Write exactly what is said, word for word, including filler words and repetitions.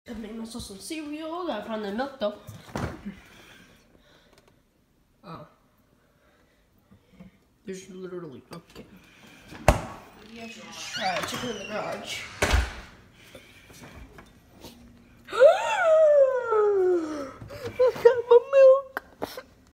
I made myself some cereal. Gotta find the milk though. Oh. There's literally okay. Maybe I should just try chicken in the garage.